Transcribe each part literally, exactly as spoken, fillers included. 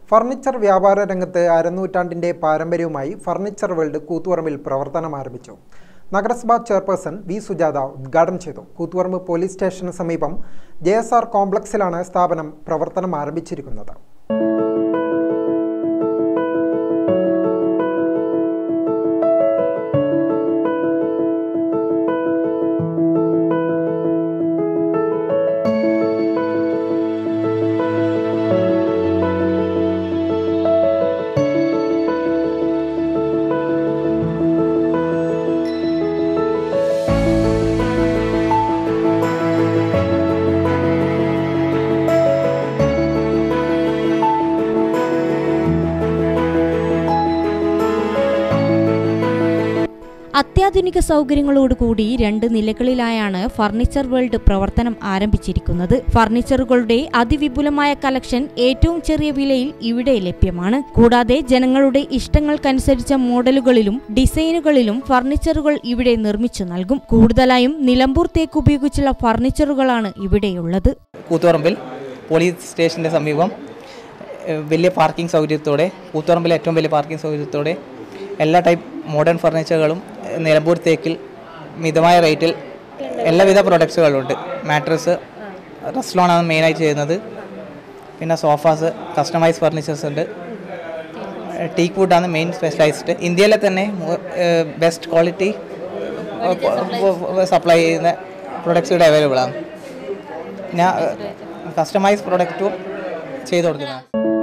Furniture വ്യാപാര രംഗത്ത് അരനൂറ്റാണ്ടിന്റെ പാരമ്പര്യവുമായി ഫർണിച്ചർ വേൾഡ് കൂത്തുപറമ്പിൽ പ്രവർത്തനം ആരംഭിച്ചു. നഗരസഭാ ചെയർപേഴ്സൺ വി സുജാത ഉദ്ഘാടനം ചെയ്തു. കൂത്തുപറമ്പ് പോലീസ് സ്റ്റേഷന് സമീപം ജെ എസ് ആർ കോംപ്ലക്സിലാണ് സ്ഥാപനം പ്രവർത്തനം ആരംഭിച്ചിരിക്കുന്നത്. അത്യാധുനിക സൗകര്യങ്ങളോടുകൂടി രണ്ട് നിലകളിലായാണ് ഫർണിച്ചർ വേൾഡ് പ്രവർത്തനം ആരംഭിച്ചിരിക്കുന്നത്. ഫർണിച്ചറുകളുടെ അതിവിപുലമായ കളക്ഷൻ ഏറ്റവും ചെറിയ വിലയിൽ ഇവിടെ ലഭ്യമാണ്. കൂടാതെ ജനങ്ങളുടെ ഇഷ്ടങ്ങൾക്കനുസരിച്ച മോഡലുകളിലും ഡിസൈനുകളിലും ഫർണിച്ചറുകൾ ഇവിടെ നിർമ്മിച്ചു നൽകും. കൂടുതലായും നിലമ്പൂർ തേക്ക് ഉപയോഗിച്ചുള്ള ഫർണിച്ചറുകളാണ് ഇവിടെയുള്ളത്. കൂത്തുപറമ്പിൽ പോലീസ് സ്റ്റേഷന്റെ സമീപം വലിയ പാർക്കിംഗ് സൗകര്യത്തോടെ കൂത്തുപറമ്പിലെ ഏറ്റവും വലിയ പാർക്കിംഗ് സൗകര്യത്തോടെ എല്ലാ ടൈപ്പ് മോഡേൺ ഫർണിച്ചറുകളും നിലമ്പൂർ തേക്കിൽ മിതമായ റേറ്റിൽ എല്ലാവിധ പ്രൊഡക്ട്സുകളുണ്ട്. മാട്രസ് റെസ്റ്റോറാണ് മെയിനായിട്ട് ചെയ്യുന്നത്. പിന്നെ സോഫാസ്, കസ്റ്റമൈസ് ഫർണിച്ചേഴ്സ് ഉണ്ട്. ടീക്ക് വുഡാണ് മെയിൻ സ്പെഷ്യലൈസ്ഡ്. ഇന്ത്യയിലെ തന്നെ ബെസ്റ്റ് ക്വാളിറ്റി സപ്ലൈ ചെയ്യുന്ന പ്രൊഡക്ട്സ് ഇവിടെ അവൈലബിൾ ആണ്. പിന്നെ കസ്റ്റമൈസ് പ്രൊഡക്റ്റും ചെയ്ത് കൊടുക്കുന്നതാണ്.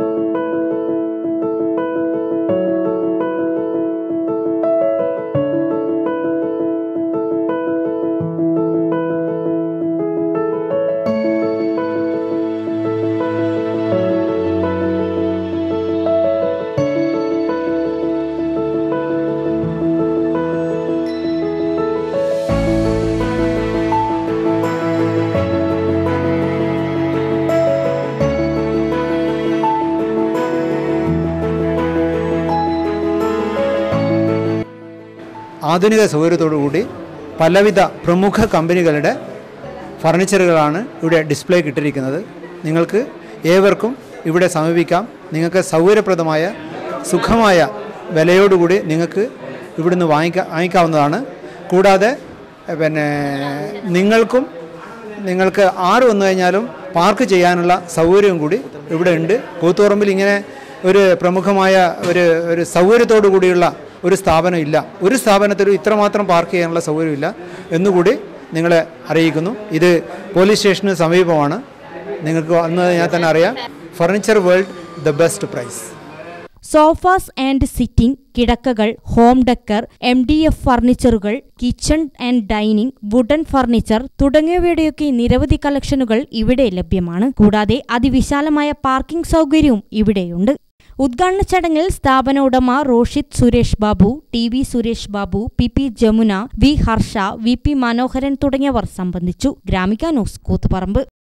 ആധുനിക സൗകര്യത്തോടുകൂടി പലവിധ പ്രമുഖ കമ്പനികളുടെ ഫർണിച്ചറുകളാണ് ഇവിടെ ഡിസ്പ്ലേക്ക് ഇട്ടിരിക്കുന്നത്. നിങ്ങൾക്ക് ഏവർക്കും ഇവിടെ സമീപിക്കാം. നിങ്ങൾക്ക് സൗകര്യപ്രദമായ സുഖമായ വിലയോടുകൂടി നിങ്ങൾക്ക് ഇവിടുന്ന് വാങ്ങിക്കാ വാങ്ങിക്കാവുന്നതാണ്. കൂടാതെ പിന്നെ നിങ്ങൾക്കും നിങ്ങൾക്ക് ആറ് വന്നു കഴിഞ്ഞാലും പാർക്ക് ചെയ്യാനുള്ള സൗകര്യവും കൂടി ഇവിടെ ഉണ്ട്. കൂത്തുപറമ്പിൽ ഇങ്ങനെ ഒരു പ്രമുഖമായ ഒരു ഒരു സൗകര്യത്തോടു കൂടിയുള്ള ഒരു സ്ഥാപനം ഇല്ല. ഒരു സ്ഥാപനത്തിലും ഇത്രമാത്രം പാർക്ക് ചെയ്യാനുള്ള സൗകര്യമില്ല എന്നുകൂടി നിങ്ങളെ അറിയിക്കുന്നു. ഇത് പോലീസ് സ്റ്റേഷന് സമീപമാണ്. നിങ്ങൾക്ക് വന്നത് ഞാൻ തന്നെ അറിയാം. Furniture world, the best price. Sofas and sitting, കിടക്കകൾ, home decor, M D F ഫർണിച്ചറുകൾ, kitchen and dining, wooden furniture തുടങ്ങിയവയുടെയൊക്കെ നിരവധി കളക്ഷനുകൾ ഇവിടെ ലഭ്യമാണ്. കൂടാതെ അതിവിശാലമായ പാർക്കിംഗ് സൗകര്യവും ഇവിടെയുണ്ട്. ഉദ്ഘാടന ചടങ്ങിൽ സ്ഥാപന ഉടമ Roshith Suresh Babu, T V Suresh Babu, P P Jamuna, V Harsha, V P Manoharan തുടങ്ങിയവർ സംബന്ധിച്ചു. ഗ്രാമിക ന്യൂസ്, കൂത്തുപറമ്പ്.